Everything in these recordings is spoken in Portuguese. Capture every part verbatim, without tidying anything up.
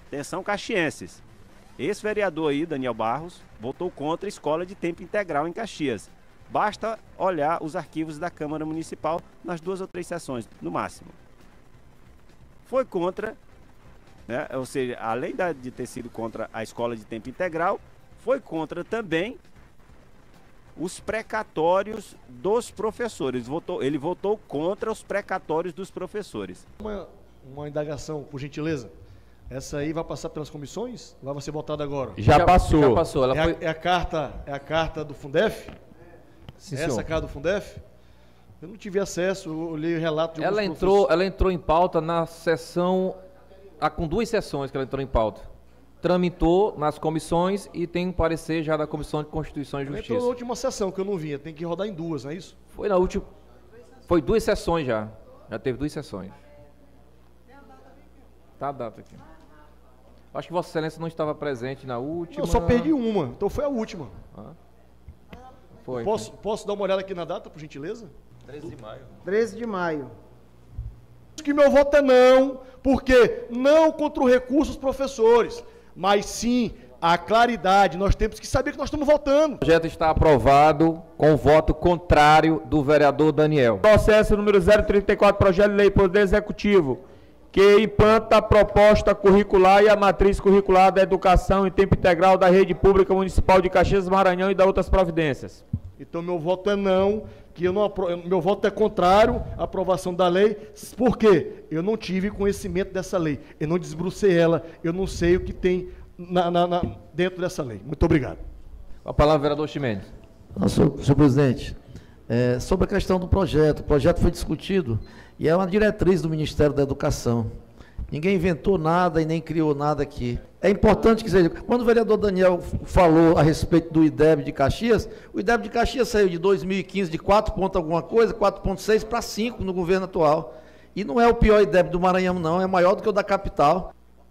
Atenção, caxienses. Esse vereador aí, Daniel Barros, votou contra a escola de tempo integral em Caxias. Basta olhar os arquivos da Câmara Municipal nas duas ou três sessões, no máximo. Foi contra, né, ou seja, além de ter sido contra a escola de tempo integral, foi contra também os precatórios dos professores. Votou, ele votou contra os precatórios dos professores. Uma, uma indagação, por gentileza. Essa aí vai passar pelas comissões? Vai ser votada agora? Já, já passou. Já passou. Ela é, foi... a, é, a carta, é a carta do Fundef? Sim, Essa senhor. é a carta do Fundef? Eu não tive acesso, eu olhei o relato de ela entrou, ela entrou em pauta na sessão, ah, com duas sessões que ela entrou em pauta. Tramitou nas comissões e tem um parecer já da Comissão de Constituição e Justiça. Entrou na última sessão, que eu não vinha, tem que rodar em duas, não é isso? Foi na última, foi duas sessões já, já teve duas sessões. Tá a data aqui. Acho que Vossa Excelência não estava presente na última. Eu só perdi uma, então foi a última. Ah. Foi. Posso, posso dar uma olhada aqui na data, por gentileza? treze de maio. treze de maio. Que meu voto é não, porque não contra o recurso dos professores, mas sim a claridade. Nós temos que saber que nós estamos votando. O projeto está aprovado com o voto contrário do vereador Daniel. Processo número zero trinta e quatro, projeto de lei Poder Executivo, que implanta a proposta curricular e a matriz curricular da educação em tempo integral da rede pública municipal de Caxias do Maranhão e da outras providências. Então meu voto é não, que eu não apro... meu voto é contrário à aprovação da lei. Por quê? Eu não tive conhecimento dessa lei, eu não desbrucei ela, eu não sei o que tem na, na, na... dentro dessa lei. Muito obrigado. A palavra, vereador Ximenes. Não, senhor, senhor presidente, é, sobre a questão do projeto, o projeto foi discutido e é uma diretriz do Ministério da Educação. Ninguém inventou nada e nem criou nada aqui. É importante que seja... Quando o vereador Daniel falou a respeito do I D E B de Caxias, o I D E B de Caxias saiu de dois mil e quinze de quatro ponto alguma coisa, quatro ponto seis para cinco no governo atual. E não é o pior I D E B do Maranhão, não, é maior do que o da capital.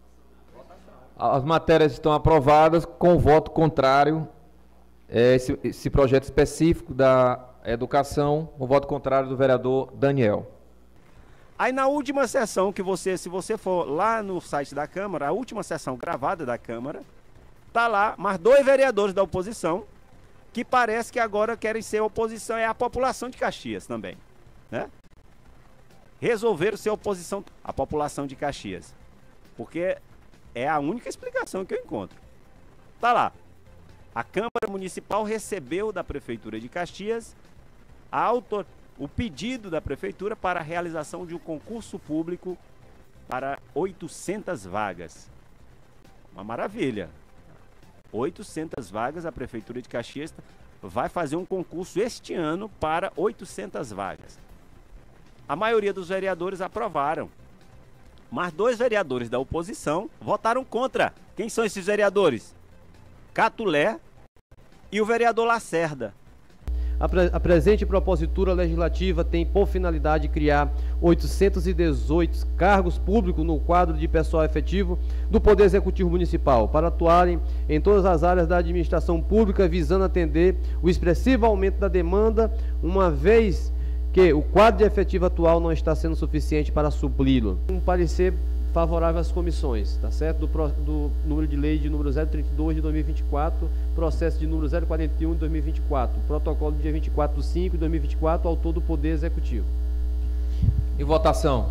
As matérias estão aprovadas com voto contrário. É, esse, esse projeto específico da educação, o voto contrário do vereador Daniel. Aí na última sessão que você, se você for lá no site da Câmara, a última sessão gravada da Câmara, tá lá, mas dois vereadores da oposição, que parece que agora querem ser oposição, é a população de Caxias também, né? Resolveram ser oposição à população de Caxias, porque é a única explicação que eu encontro. Tá lá, a Câmara Municipal recebeu da Prefeitura de Caxias a autor... o pedido da Prefeitura para a realização de um concurso público para oitocentas vagas. Uma maravilha. oitocentas vagas, a Prefeitura de Caxias vai fazer um concurso este ano para oitocentas vagas. A maioria dos vereadores aprovaram, mas dois vereadores da oposição votaram contra. Quem são esses vereadores? Catulé e o vereador Lacerda. A, pre a presente propositura legislativa tem por finalidade criar oitocentos e dezoito cargos públicos no quadro de pessoal efetivo do Poder Executivo Municipal, para atuarem em todas as áreas da administração pública, visando atender o expressivo aumento da demanda, uma vez que o quadro de efetivo atual não está sendo suficiente para supri-lo. Um parecer favorável às comissões, tá certo? Do, pro, do número de lei de número zero trinta e dois de dois mil e vinte e quatro, processo de número zero quarenta e um de dois mil e vinte e quatro, protocolo do dia vinte e quatro de cinco de dois mil e vinte e quatro, autor do Poder Executivo. Em votação.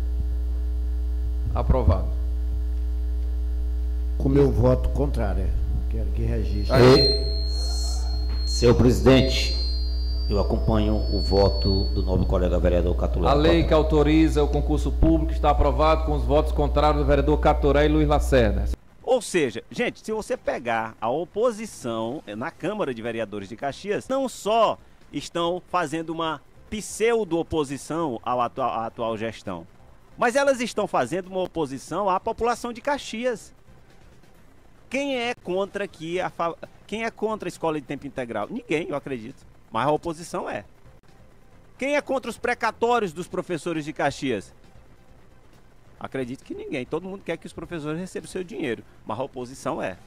Aprovado. Com meu voto contrário, quero que registre. Aí, senhor presidente, eu acompanho o voto do nobre colega vereador Catulé. A lei que autoriza o concurso público está aprovado com os votos contrários do vereador Catulé e Luiz Lacerda. Ou seja, gente, se você pegar a oposição na Câmara de Vereadores de Caxias, não só estão fazendo uma pseudo-oposição à atual, à atual gestão, mas elas estão fazendo uma oposição à população de Caxias. Quem é contra aqui a, quem é contra a escola de tempo integral? Ninguém, eu acredito. Mas a oposição é. Quem é contra os precatórios dos professores de Caxias? Acredito que ninguém. Todo mundo quer que os professores recebam seu dinheiro, mas a oposição é.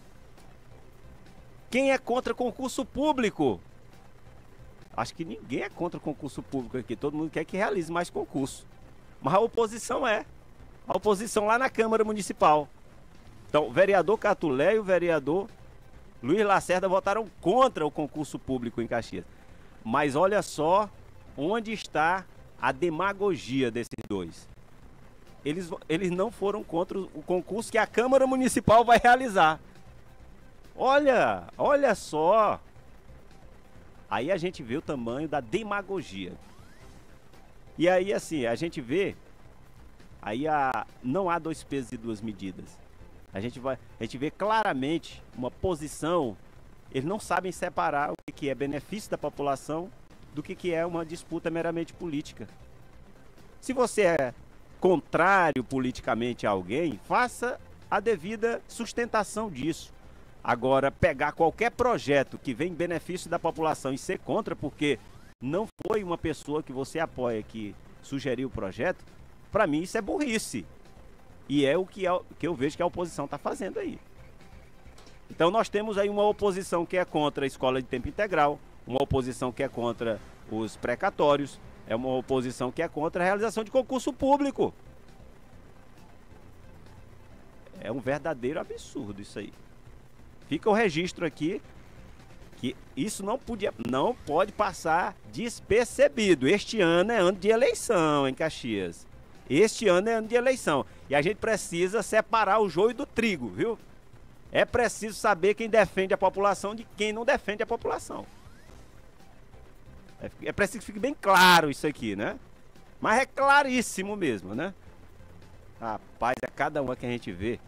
Quem é contra concurso público? Acho que ninguém é contra concurso público aqui. Todo mundo quer que realize mais concurso. Mas a oposição é. A oposição lá na Câmara Municipal. Então, o vereador Catulé e o vereador Luiz Lacerda votaram contra o concurso público em Caxias. Mas olha só onde está a demagogia desses dois. Eles, eles não foram contra o concurso que a Câmara Municipal vai realizar. Olha, olha só. Aí a gente vê o tamanho da demagogia. E aí, assim, a gente vê, aí a, não há dois pesos e duas medidas. A gente, vai, a gente vê claramente uma posição, eles não sabem separar o que, que é benefício da população do que, que é uma disputa meramente política. Se você é contrário politicamente a alguém, faça a devida sustentação disso. Agora, pegar qualquer projeto que vem em benefício da população e ser contra, porque não foi uma pessoa que você apoia que sugeriu o projeto, para mim isso é burrice. E é o que, é, que eu vejo que a oposição está fazendo aí. Então nós temos aí uma oposição que é contra a escola de tempo integral, uma oposição que é contra os precatórios, é uma oposição que é contra a realização de concurso público. É um verdadeiro absurdo isso aí. Fica o registro aqui que isso não podia, não pode passar despercebido. Este ano é ano de eleição em Caxias. Este ano é ano de eleição. E a gente precisa separar o joio do trigo, viu? É preciso saber quem defende a população de quem não defende a população. É, é preciso que fique bem claro isso aqui, né? Mas é claríssimo mesmo, né? Rapaz, é cada uma que a gente vê.